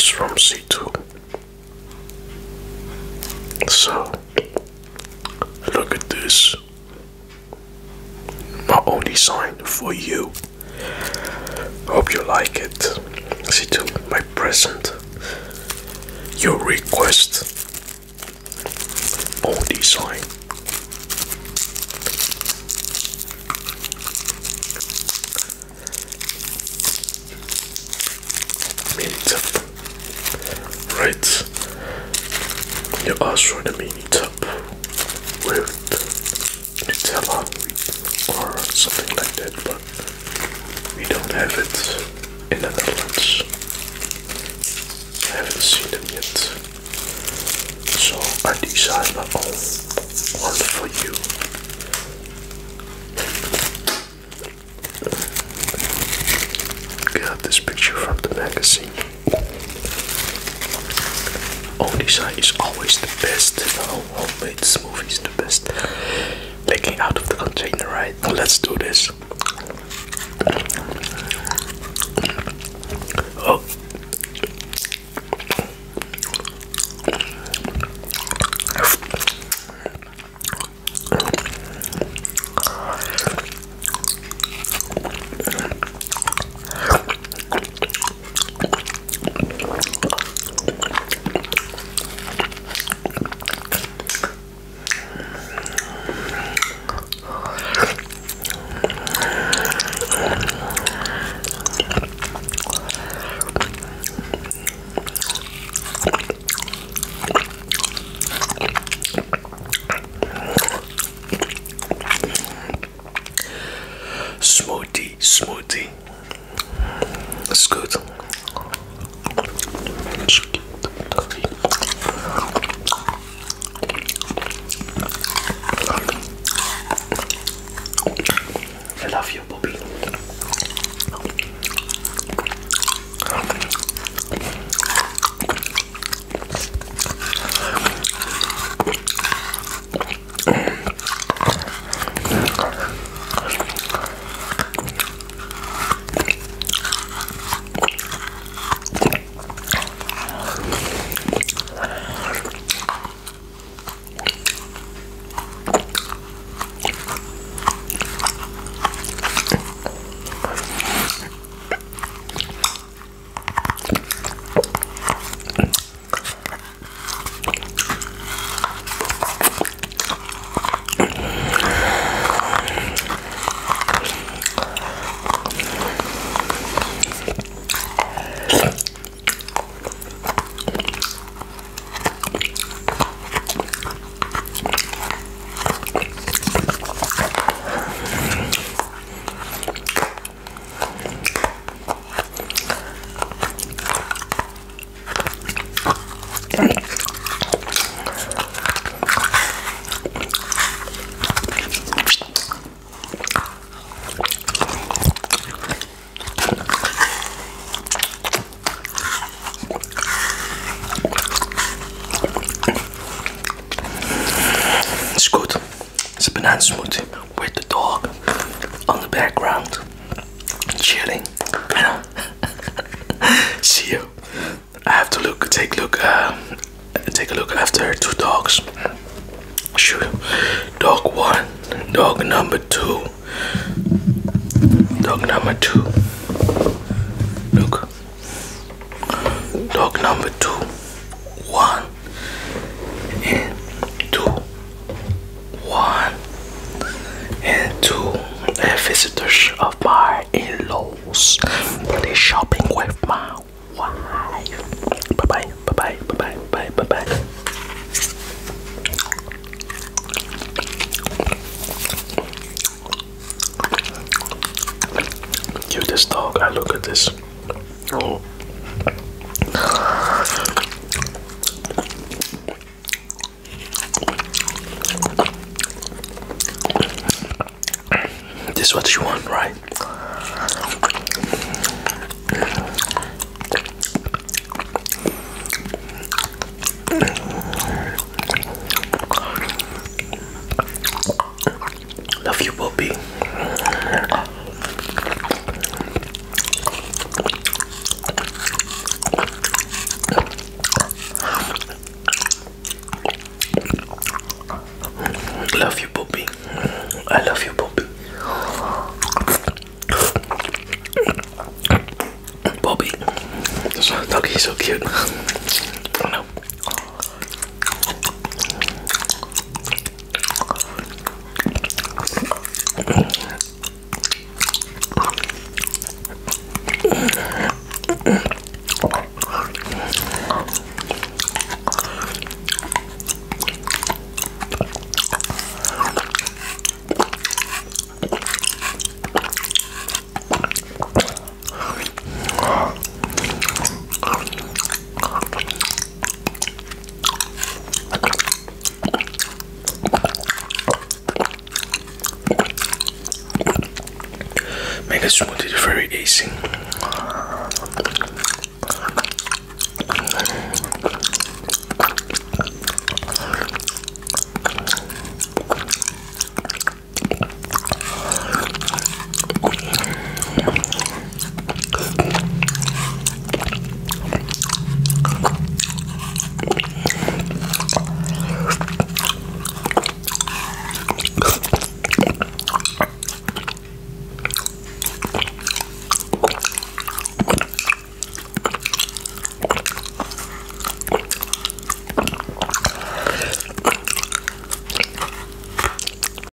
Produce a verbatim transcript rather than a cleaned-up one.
from C two. So, look at this. My own design for you. Hope you like it. C two, my present. Your request. Own design. Mini tub. Right. You asked for the mini tub with Nutella or something like that, but we don't have it in the Netherlands. I haven't seen them yet. So I designed my own one for you. Got this picture from the magazine. Own design is always the best. You know, homemade smoothie is the best. Taking out of the container, right? Let's do this. Oh. Smoothie, smoothie. That's good. I love you, Bobby. Banana smoothie with the dog on the background, chilling. See you. I have to look, take a look, uh, take a look after two dogs. Sure. Dog one, dog number two, dog number two. Look. Dog number two, one, and two, one. And two uh, visitors of my in-laws. They're shopping with my wife. Bye bye, bye bye, bye bye, bye bye, bye. Cutest dog. I look at this. Oh. This is what you want, right? Love you, Bobby. He's so cute. I don't know. Mango smoothie is very easy.